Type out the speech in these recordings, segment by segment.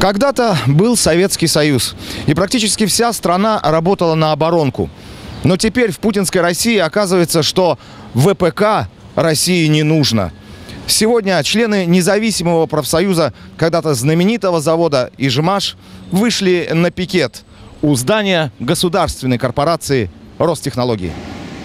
Когда-то был Советский Союз, и практически вся страна работала на оборонку. Но теперь в путинской России оказывается, что ВПК России не нужно. Сегодня члены независимого профсоюза, когда-то знаменитого завода «Ижмаш», вышли на пикет у здания государственной корпорации «Ростехнологии».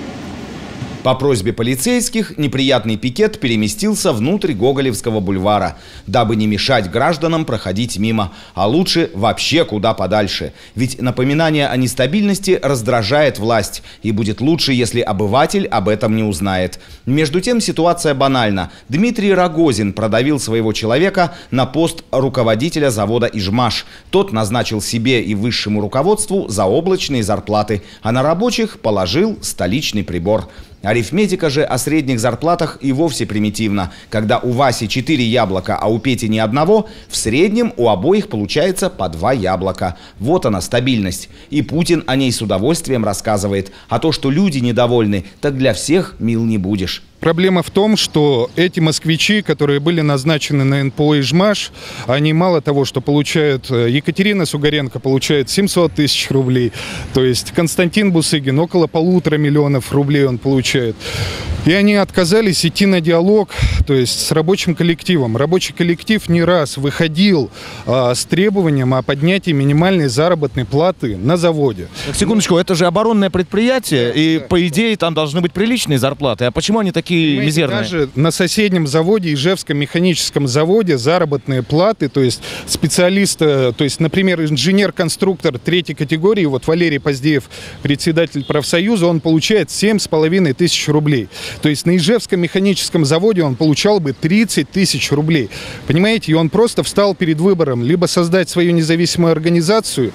По просьбе полицейских неприятный пикет переместился внутрь Гоголевского бульвара, дабы не мешать гражданам проходить мимо, а лучше вообще куда подальше. Ведь напоминание о нестабильности раздражает власть, и будет лучше, если обыватель об этом не узнает. Между тем ситуация банальна. Дмитрий Рогозин продавил своего человека на пост руководителя завода «Ижмаш». Тот назначил себе и высшему руководству заоблачные зарплаты, а на рабочих положил столичный прибор. Арифметика же о средних зарплатах и вовсе примитивна. Когда у Васи 4 яблока, а у Пети ни одного, в среднем у обоих получается по 2 яблока. Вот она, стабильность. И Путин о ней с удовольствием рассказывает. А то, что люди недовольны, так для всех мил не будешь. Проблема в том, что эти москвичи, которые были назначены на НПО «Ижмаш», они мало того, что получают, Екатерина Сугаренко получает 700 тысяч рублей, то есть Константин Бусыгин около 1,5 миллиона рублей он получает. И они отказались идти на диалог, то есть с рабочим коллективом. Рабочий коллектив не раз выходил с требованием о поднятии минимальной заработной платы на заводе. Секундочку, это же оборонное предприятие, и по идее там должны быть приличные зарплаты. А почему они такие мизерные? Даже на соседнем заводе, Ижевском механическом заводе, заработные платы, то есть специалиста, то есть, например, инженер-конструктор 3-й категории, вот Валерий Поздеев, председатель профсоюза, он получает 7,5 тысяч рублей. То есть на Ижевском механическом заводе он получал бы 30 тысяч рублей. Понимаете, и он просто встал перед выбором либо создать свою независимую организацию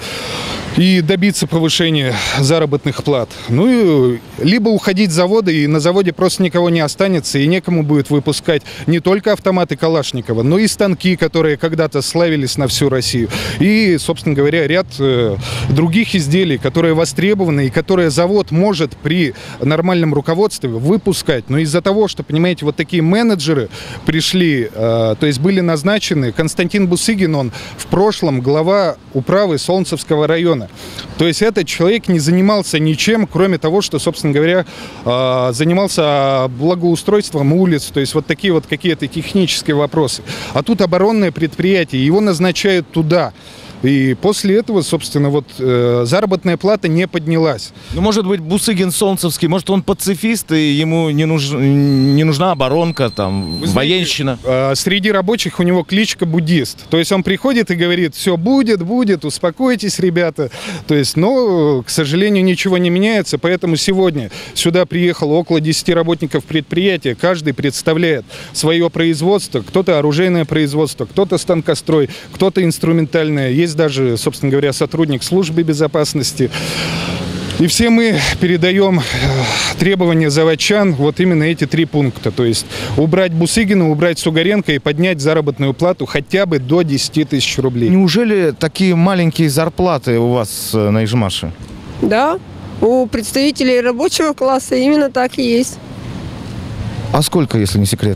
и добиться повышения заработных плат, ну, либо уходить с завода, и на заводе просто никого не останется, и некому будет выпускать не только автоматы Калашникова, но и станки, которые когда-то славились на всю Россию, и, собственно говоря, ряд других изделий, которые востребованы, и которые завод может при нормальном руководстве выпускать. Но из-за того, что, понимаете, вот такие менеджеры пришли, то есть были назначены, Константин Бусыгин, он в прошлом глава управы Солнцевского района. То есть этот человек не занимался ничем, кроме того, что, собственно говоря, занимался благоустройством улиц, то есть вот такие вот какие-то технические вопросы. А тут оборонное предприятие, его назначают туда. И после этого, собственно, вот заработная плата не поднялась. Ну, может быть, Бусыгин солнцевский, может, он пацифист, и ему не нужна оборонка, там, военщина. Среди рабочих у него кличка буддист. То есть он приходит и говорит: все будет, успокойтесь, ребята. То есть, но, к сожалению, ничего не меняется, поэтому сегодня сюда приехало около 10 работников предприятия. Каждый представляет свое производство. Кто-то оружейное производство, кто-то станкострой, кто-то инструментальное. Есть даже, собственно говоря, сотрудник службы безопасности. И все мы передаем требования заводчан, вот именно эти 3 пункта. То есть убрать Бусыгина, убрать Сугаренко и поднять заработную плату хотя бы до 10 тысяч рублей. Неужели такие маленькие зарплаты у вас на Ижмаше? Да, у представителей рабочего класса именно так и есть. А сколько, если не секрет?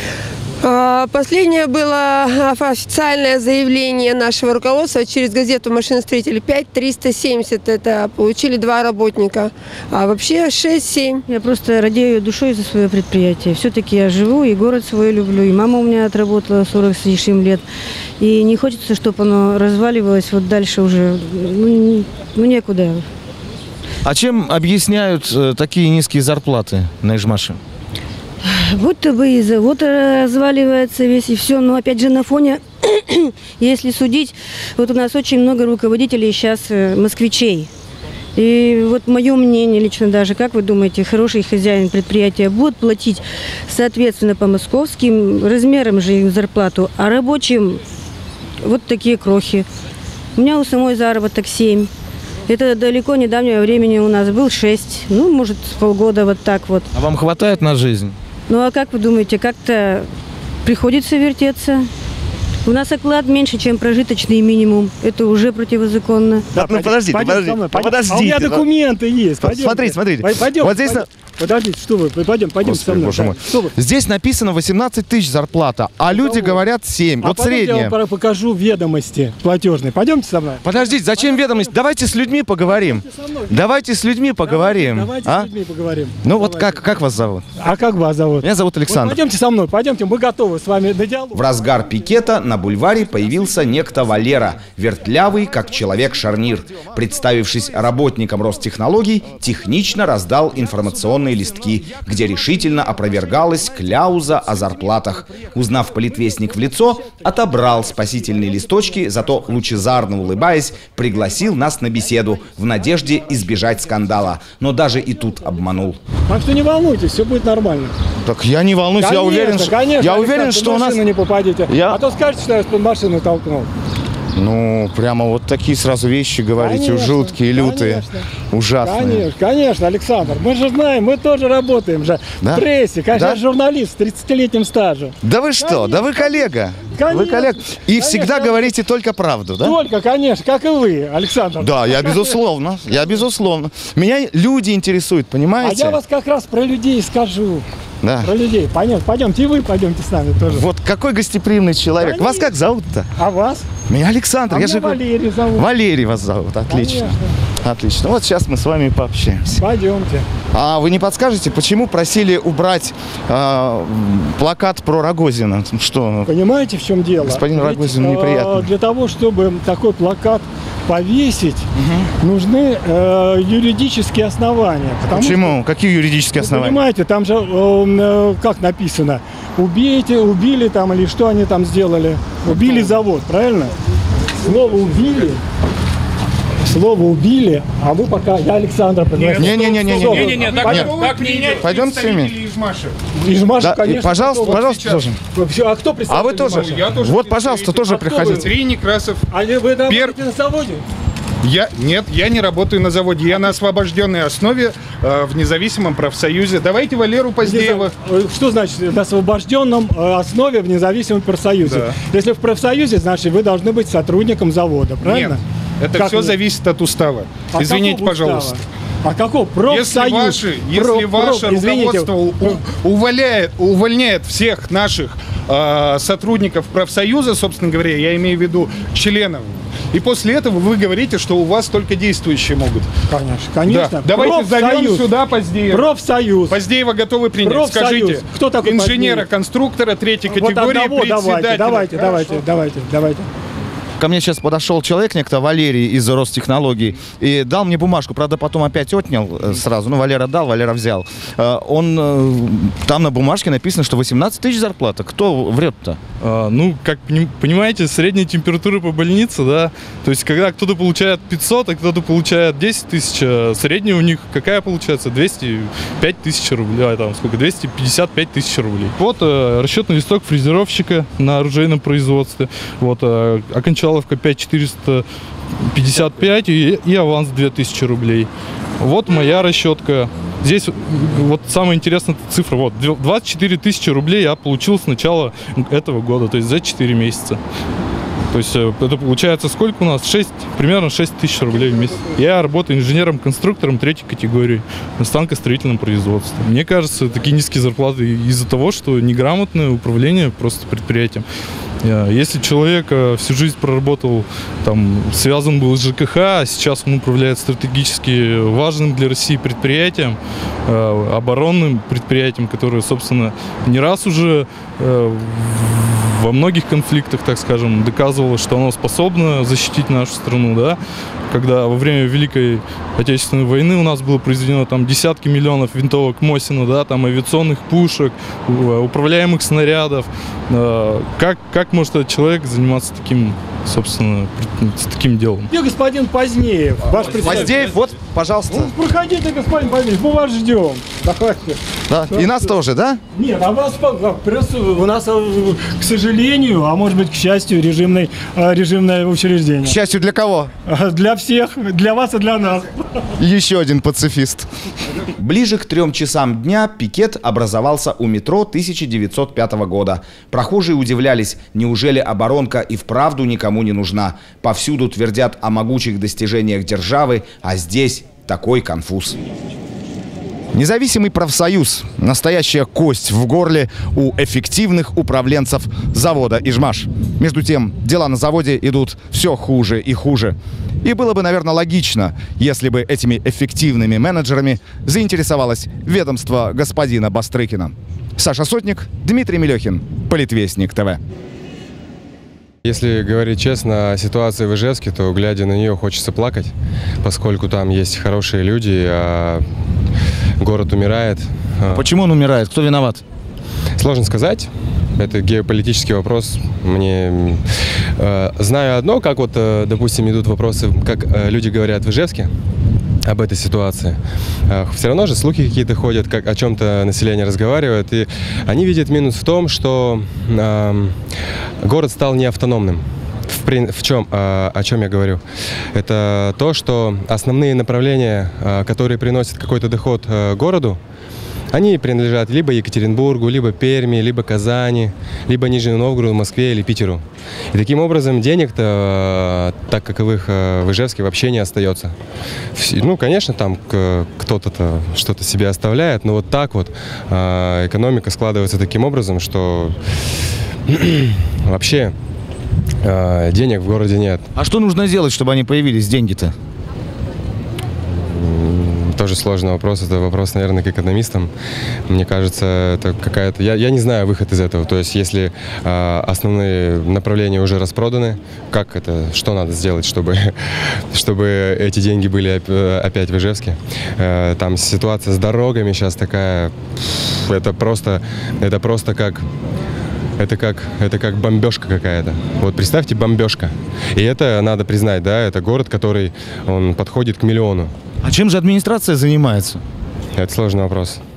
Последнее было официальное заявление нашего руководства через газету «Машиностроитель». 5370 это получили 2 работника, а вообще 6-7. Я просто радею душой за свое предприятие. Все-таки я живу и город свой люблю, и мама у меня отработала 40 с лишним лет. И не хочется, чтобы оно разваливалось вот дальше уже, ну некуда. А чем объясняют такие низкие зарплаты на Ижмаше? Будто бы и завод разваливается весь, и все. Но опять же на фоне, если судить, вот у нас очень много руководителей сейчас москвичей. И вот мое мнение лично даже, как вы думаете, хороший хозяин предприятия будет платить, соответственно, по московским размерам же им зарплату, а рабочим вот такие крохи. У меня у самой заработок 7. Это далеко недавнего времени у нас был 6, ну, может, полгода вот так вот. А вам хватает на жизнь? Ну, а как вы думаете, как-то приходится вертеться? У нас оклад меньше, чем прожиточный минимум. Это уже противозаконно. Да, ну, подождите. А у меня документы есть. Смотрите. Пойдем. Вот здесь Подождите, что вы? Пойдем со Господи, мной. боже мой. Что вы? Здесь написано 18 тысяч зарплата, а люди говорят 7. Вот средняя. Я вам покажу ведомости платежные. Пойдемте со мной. Подождите, зачем ведомость? Давайте с людьми поговорим. Давайте с людьми поговорим. Давайте А? с людьми поговорим. Ну вот Давайте. как вас зовут? А как вас зовут? Меня зовут Александр. Вот пойдемте со мной, пойдемте, мы готовы с вами на диалог. В разгар пикета на бульваре появился некто Валера, вертлявый, как человек-шарнир. Представившись работником Ростехнологий, технично раздал информационные листки, где решительно опровергалась кляуза о зарплатах. Узнав политвестник в лицо, отобрал спасительные листочки, зато лучезарно улыбаясь, пригласил нас на беседу в надежде избежать скандала. Но даже и тут обманул. Так что не волнуйтесь, все будет нормально. Так я не волнуюсь, я уверен, Конечно, что у нас... не попадете. А то скажете, что я под машину толкнул. Ну, прямо вот такие сразу вещи говорите, Конечно, жуткие, лютые, конечно. ужасные. Конечно, Александр. Мы же знаем, мы тоже работаем же Да? в прессе. Конечно, Да? я журналист с 30-летним стажем. Да вы что? Да вы коллега. Конечно, Вы коллега. И конечно. всегда говорите только правду, да? Только, конечно, как и вы, Александр. Да, я безусловно. Меня люди интересуют, А понимаете? я вас как раз про людей скажу. Да. Про людей. Понятно. Пойдемте, и вы пойдемте с нами тоже. Вот какой гостеприимный человек. Конечно. Вас как зовут-то? А вас? Меня Александр. А я меня же... Валерий зовут. Валерий вас зовут. Отлично. Конечно. Отлично. Вот сейчас мы с вами пообщаемся. Пойдемте. А вы не подскажете, почему просили убрать плакат про Рогозина? Что? Понимаете, в чем дело? Господин Ведь, Рогозин неприятно. Для того, чтобы такой плакат повесить, нужны юридические основания. Почему? Какие юридические Что, вы основания? понимаете, там же, как написано, убили там, или что они там сделали? Убили завод, правильно? Слово убили, а вы пока, я Александра пригласил. Не-не-не. Так принять Пойдемте с ними. Ижмаш, Да, конечно. пожалуйста, готов. пожалуйста, тоже. А кто представитель А вы тоже? Ижмаша? Я тоже Вот, пожалуйста, тоже кто вы? приходите. Андрей Некрасов. А вы работаете на заводе? Нет, я не работаю на заводе. Я на освобожденной основе в независимом профсоюзе. Давайте Валеру Поздеева. Что значит на освобожденном основе в независимом профсоюзе? Да. Если в профсоюзе, значит вы должны быть сотрудником завода, правильно? Нет, это Как все нет? зависит от устава. А Извините, какого пожалуйста. устава? А какого профсоюз? Если ваше руководство увольняет всех наших сотрудников профсоюза, собственно говоря, я имею в виду членов, и после этого вы говорите, что у вас только действующие могут. Конечно. Да. Давайте зовем сюда Поздеева. Профсоюз. Поздеева готовы принять. Профсоюз. Скажите, Кто такой инженера-конструктора третьей Вот категории, одного председателя. давайте. Ко мне сейчас подошел человек, некто Валерий из Ростехнологий, и дал мне бумажку. Правда, потом опять отнял сразу. Ну, Валера дал, Валера взял. Там на бумажке написано, что 18 тысяч зарплата. Кто врет-то? Ну, как понимаете, средняя температура по больнице, да, то есть когда кто-то получает 500, а кто-то получает 10 тысяч, средняя у них какая получается? 205 тысяч рублей, там сколько? 255 тысяч рублей. Вот расчетный листок фрезеровщика на оружейном производстве, вот окончаловка 5455 и аванс 2000 рублей. Вот моя расчетка. Здесь вот самая интересная цифра. Вот 24 тысячи рублей я получил с начала этого года, то есть за 4 месяца. То есть это получается сколько у нас? Примерно 6 тысяч рублей в месяц. Я работаю инженером-конструктором третьей категории на станкостроительном производстве. Мне кажется, такие низкие зарплаты из-за того, что неграмотное управление просто предприятием. Если человек всю жизнь проработал, там, связан был с ЖКХ, а сейчас он управляет стратегически важным для России предприятием, оборонным предприятием, которое, собственно, не раз уже во многих конфликтах, так скажем, доказывало, что оно способно защитить нашу страну, да. Когда во время Великой Отечественной войны у нас было произведено там десятки миллионов винтовок Мосина, да, там авиационных пушек, управляемых снарядов. Как может этот человек заниматься таким, собственно, таким делом? Где господин Поздеев? Ваш председатель? Поздеев, вот, пожалуйста. Ну, проходите, господин Поздеев, мы вас ждем. Давайте. Да. И нас тоже, да? Нет, а вас просто у нас, к сожалению, а может быть, к счастью, режимное учреждение. К счастью, для кого? Для всех, для вас и для нас. Еще один пацифист. Ближе к 3 часам дня пикет образовался у метро 1905 года. Прохожие удивлялись, неужели оборонка и вправду никому не нужна? Повсюду твердят о могучих достижениях державы, а здесь такой конфуз. Независимый профсоюз – настоящая кость в горле у эффективных управленцев завода «Ижмаш». Между тем, дела на заводе идут все хуже и хуже. И было бы, наверное, логично, если бы этими эффективными менеджерами заинтересовалось ведомство господина Бастрыкина. Саша Сотник, Дмитрий Мелехин, Политвестник ТВ. Если говорить честно о ситуации в Ижевске, то, глядя на нее, хочется плакать, поскольку там есть хорошие люди, а город умирает. Почему он умирает? Кто виноват? Сложно сказать. Это геополитический вопрос. Мне знаю одно, как вот, допустим, идут вопросы, как люди говорят в Ижевске об этой ситуации. Все равно же слухи какие-то ходят, как о чем-то население разговаривает, и они видят минус в том, что город стал неавтономным. О чем я говорю? Это то, что основные направления, которые приносят какой-то доход городу, они принадлежат либо Екатеринбургу, либо Перми, либо Казани, либо Нижнему Новгороду, Москве или Питеру. И таким образом денег-то, так таковых в Ижевске, вообще не остается. Ну, конечно, там кто-то что-то себе оставляет, но вот так вот экономика складывается таким образом, что вообще денег в городе нет. А что нужно сделать, чтобы они появились, деньги-то? Тоже сложный вопрос. Это вопрос, наверное, к экономистам. Мне кажется, это какая-то... Я не знаю выход из этого. То есть, если основные направления уже распроданы, как это, что надо сделать, чтобы эти деньги были опять в Ижевске? Там ситуация с дорогами сейчас такая... Это просто как... Это как бомбежка какая-то. Вот представьте, бомбежка. И это надо признать, да, это город, который он подходит к миллиону. А чем же администрация занимается? Это сложный вопрос.